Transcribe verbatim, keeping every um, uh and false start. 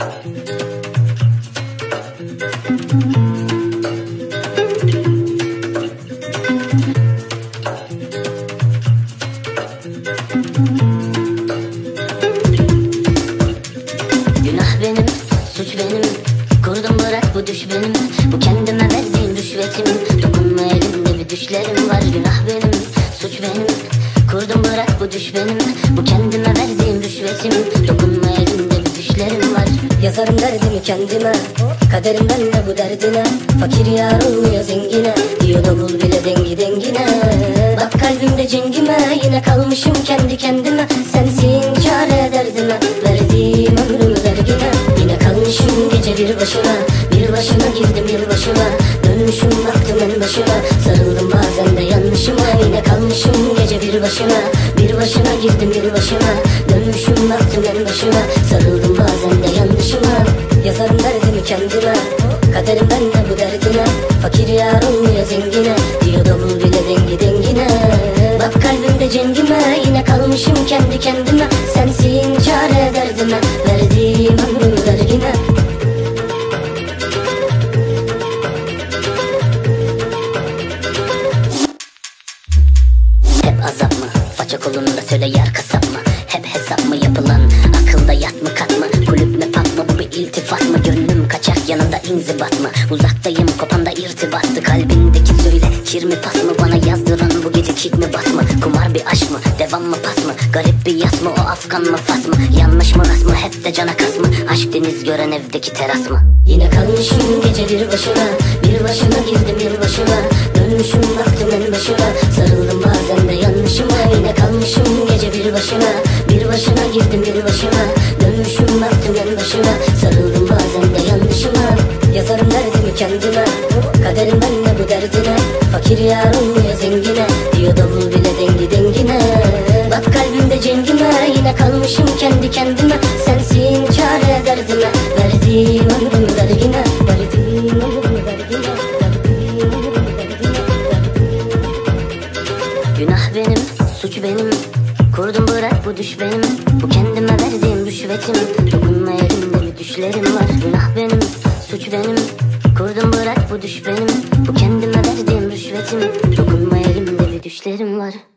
Günah benim, suç benim. Kurdum bırak bu düş benim. Bu kendime verdiğim rüşvetim. Dokunma elimde bir düşlerim var. Günah benim, suç benim. Kurdum bırak bu düş benim. Bu kendime verdiğim rüşvetim. Dokunma elimde bir düşlerim var. Yazarım derdimi kendime, kaderimden de bu derdine. Fakir yar olmuyor zengine, diyor davul bile dengi dengine. Bak kalbimde cengime, yine kalmışım kendi kendime. Sensin çare derdime, verdiğim ömrümü vergine. Yine kalmışım gece bir başına, bir başına girdim bir başına. Dönmüşüm baktım en başıma, sarıldım bazen de yanlışıma. Yine kalmışım gece bir başına, bir başına girdim bir başına. Dönmüşüm baktım en başıma, sarıldım bazen de yanlışıma. Yazarım derdimi kendime, kaderimden de bu derdine. Fakir yar olmuyor zengine, diyor davul bile dengi dengine. Bak kalbimde cengime, yine kalmışım kendi kendime. Sensin çare derdime, verdiğim ömrümü vergine. Hep azap mı? Faça kolunda söyle yer kasap mı? Hep hesap mı yapılan? Akılda yat mı kat mı? Kulüp mü pat mı? Bu bir iltifat mı? Gönlüm kaçak yanında inzibat mı? Uzaktayım kopanda irtibattı. Kalbindeki söyle kir mi pas mı? Bana yazdıran bu gece kick mi bas mı? Kumar bir aşk mı? Devam mı pas mı? Garip bir yas mı? O Afgan mı fas mı? Yanlış mı ras mı? Hep de cana kas mı? Aşk deniz gören evdeki teras mı? Yine kalmışım gece bir başına, bir başına girdim bir başına. Dönmüşüm baktım en başıma, sarıldım bazen de yanlışıma. Yine kalmışım gece bir başına, bir başına girdim bir başıma. Dönmüşüm baktım en başıma, sarıldım bazen de yanlışıma. Yazarım derdimi kendime, kaderimden de bu derdine. Fakir yar olmuyor zengine, diyor davul bile dengi dengine. Bak kalbimde cengime, yine kalmışım kendi kendime. Sensin çare derdime, verdiğim ömrümü vergine. Verdiğim ömrümü vergine. Günah benim, suç benim. Kurdum bırak bu düş benim. Bu kendime verdiğim rüşvetim. Dokunma elimde bir düşlerim var. Günah benim, suç benim. Kurdum bırak bu düş benim. Bu kendime verdiğim rüşvetim. Dokunma elimde bir düşlerim var.